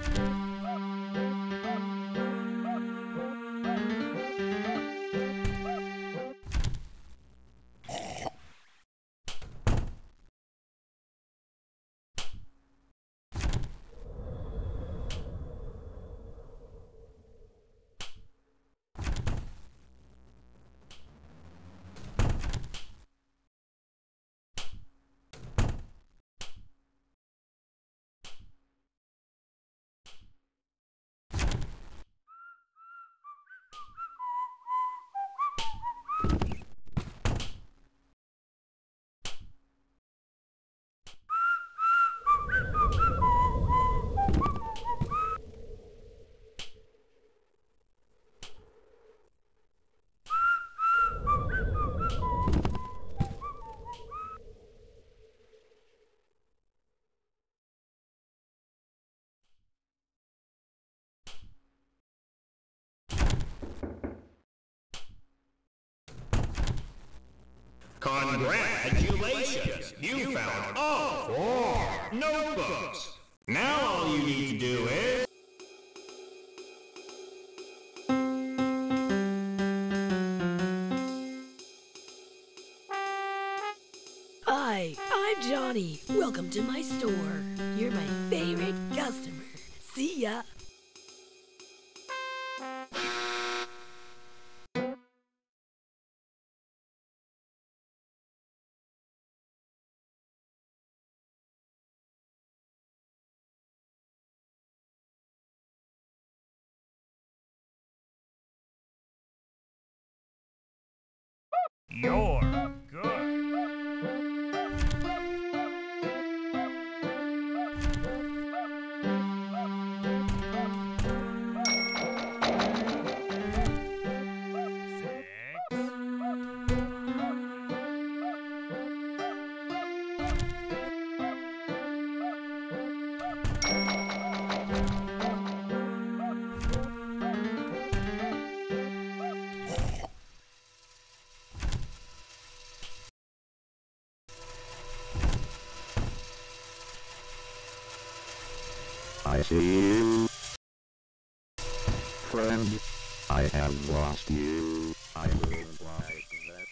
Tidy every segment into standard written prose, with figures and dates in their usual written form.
Congratulations! You found all 4 notebooks! Now all you need to do is... Hi, I'm Johnny. Welcome to my store. You're my favorite customer. See ya! You're good. I see you. Friend, I have lost you. I don't like that.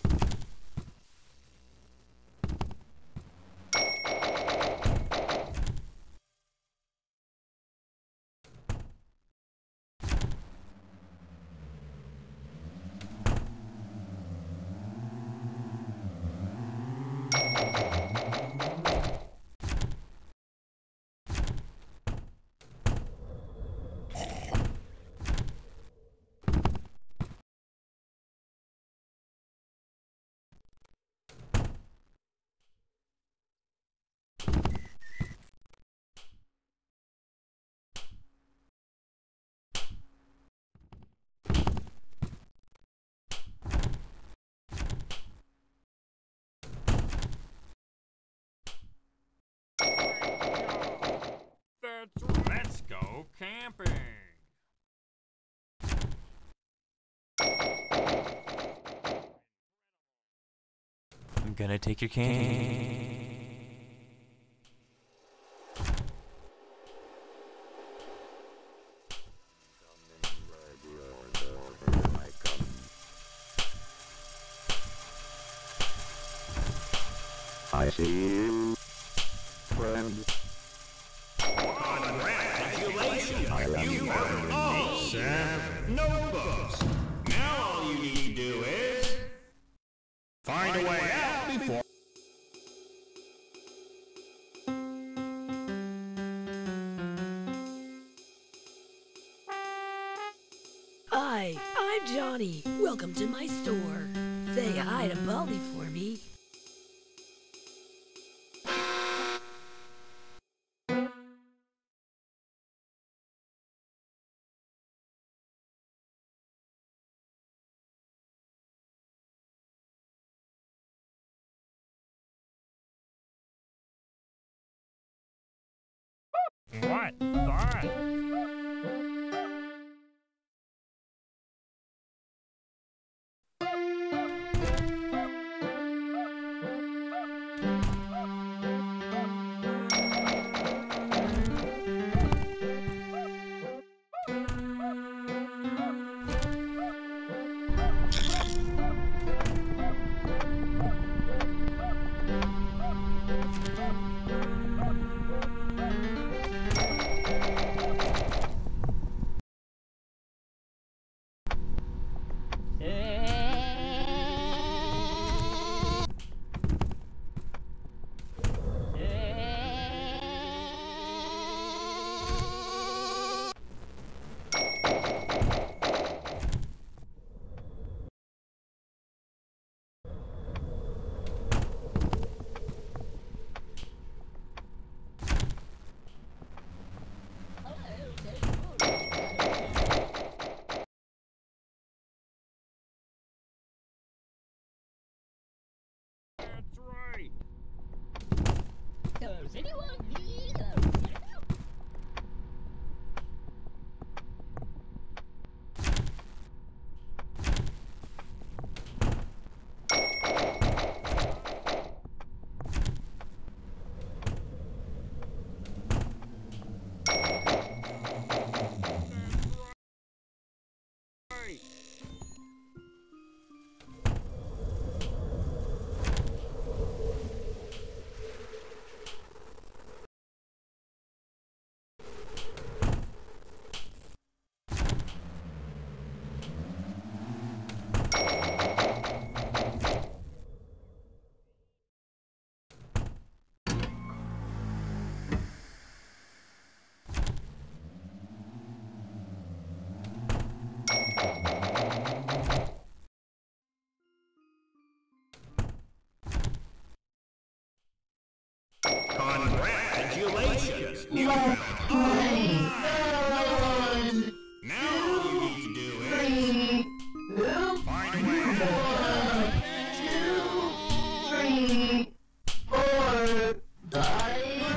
Let's go camping. I'm gonna take your cane. I see you. Friend. Congratulations! You found all 7 notebooks! Now all you need to do is... find a way out before... Hi, I'm Johnny. Welcome to my store. Say hi to Baldi for me. What? Fun. Congratulations! You found all. Now all you need to do is find a way out. 1, 2, 3, 4, 5.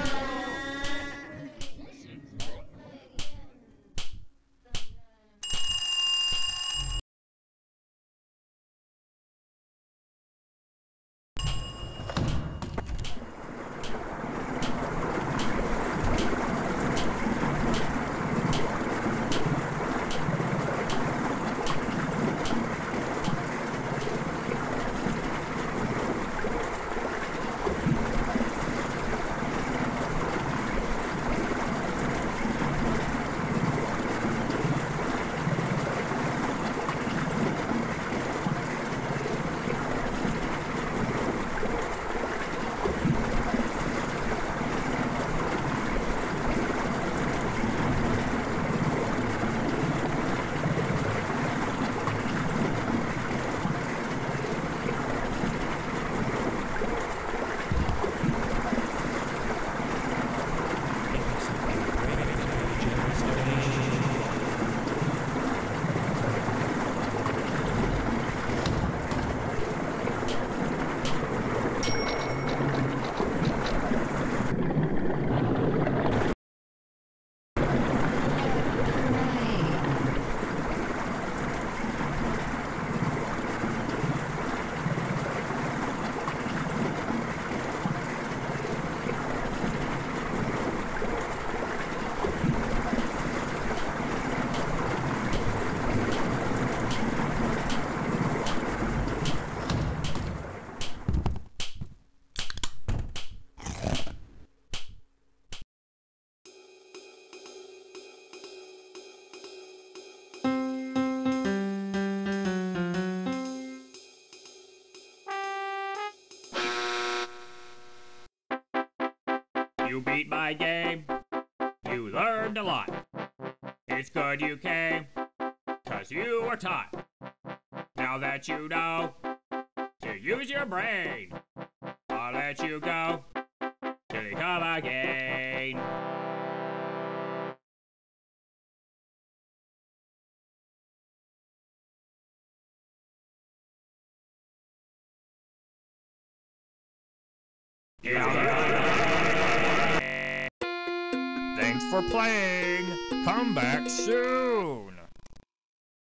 You beat my game. You learned a lot. It's good you came, 'cause you were taught. Now that you know to use your brain, I'll let you go till you come again. Thanks for playing. Come back soon.